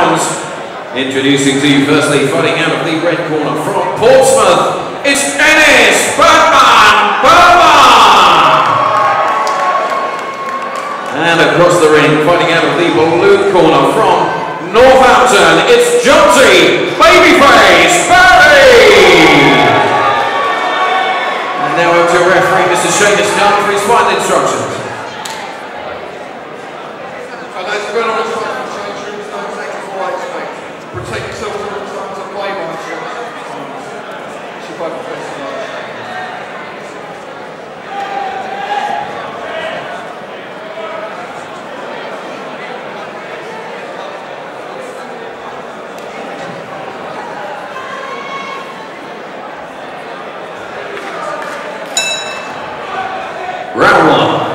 rounds. Introducing to you firstly, fighting out of the red corner from Portsmouth, it's Ennis Batman Burman! And across the ring, fighting out of the blue corner from Northampton, it's Jonty Babyface Barry! And now over to referee Mr. Seamus Dunn for his final instructions. Protect yourself from the times of play, my friends. It's your Bible festival. Round one.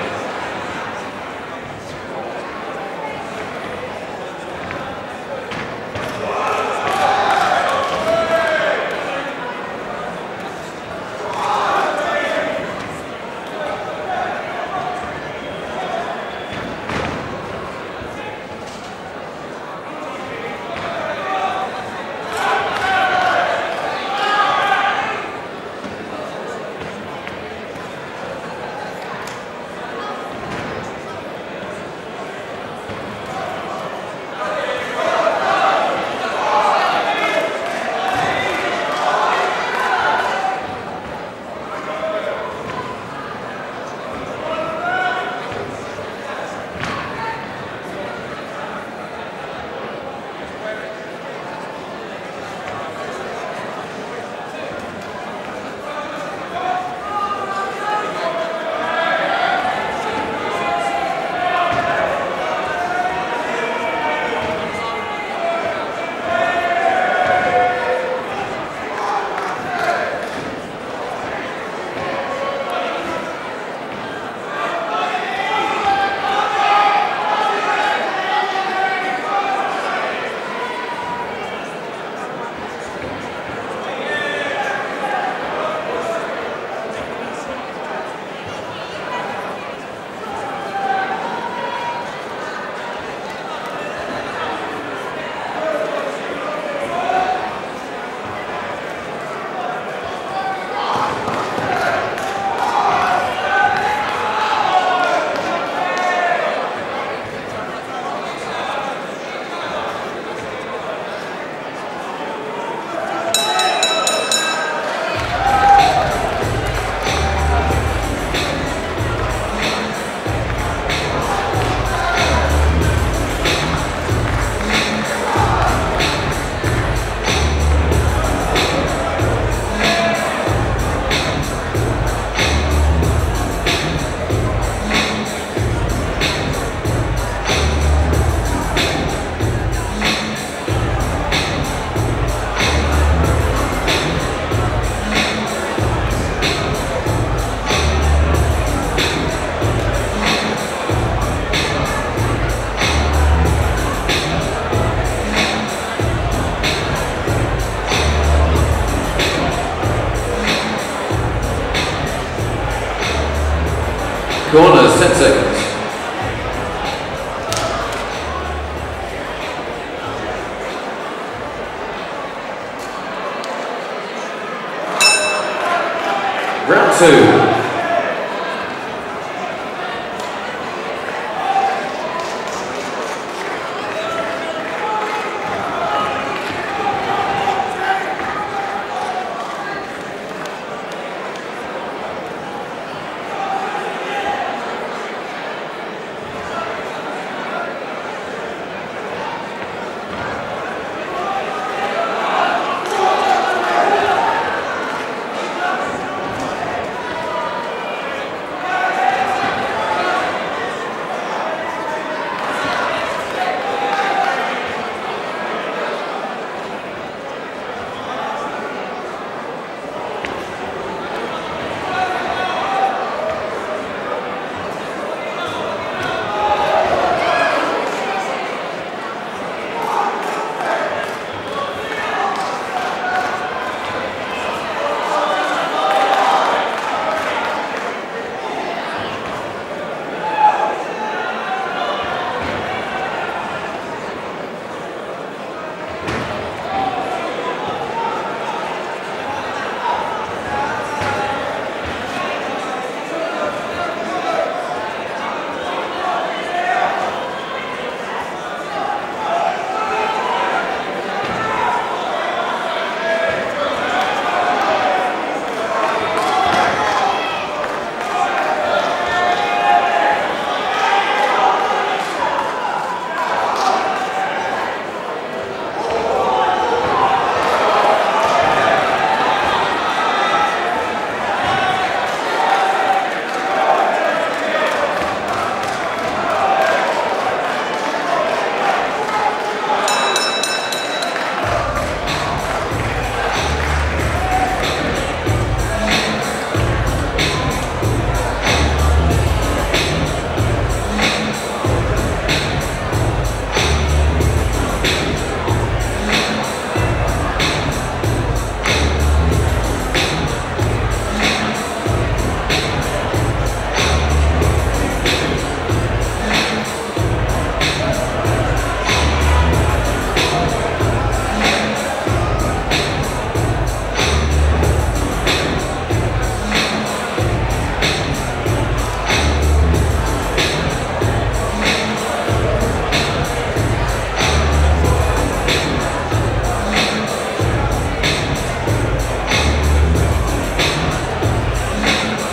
Corners, 10 seconds. Round two.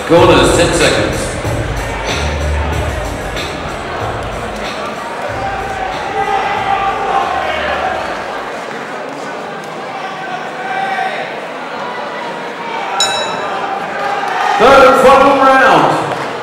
Corners, 10 seconds. Third and final round.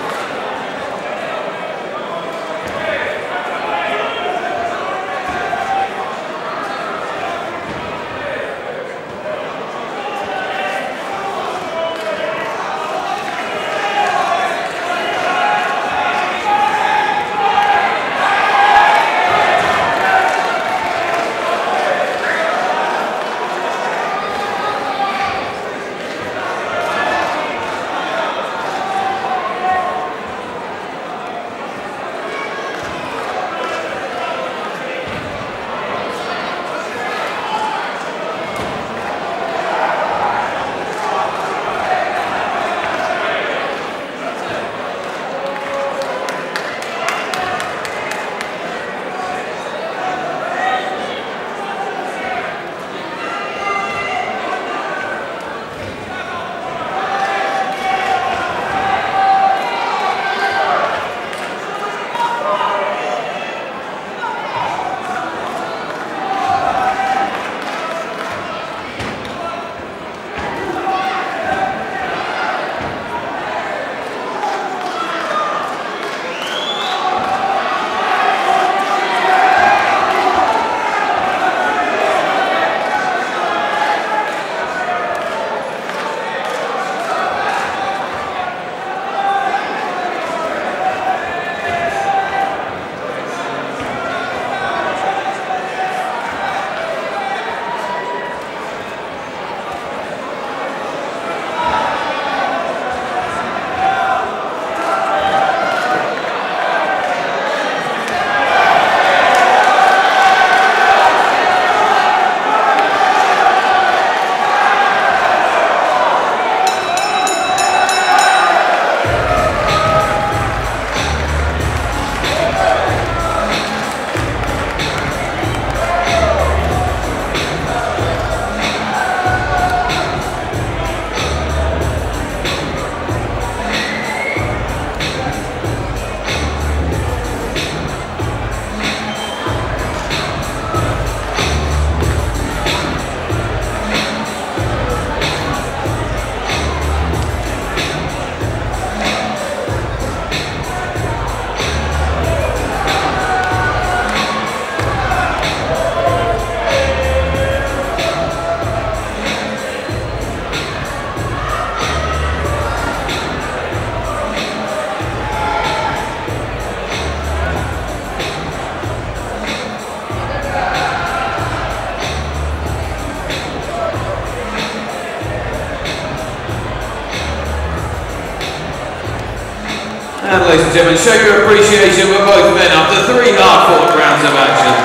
And ladies and gentlemen, show your appreciation for both men after 3 hard-fought rounds of action.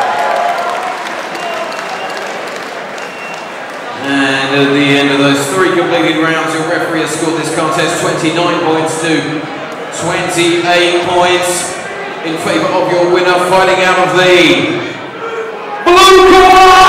And at the end of those 3 completed rounds, your referee has scored this contest 29 points to 28 points in favour of your winner, fighting out of the blue corner!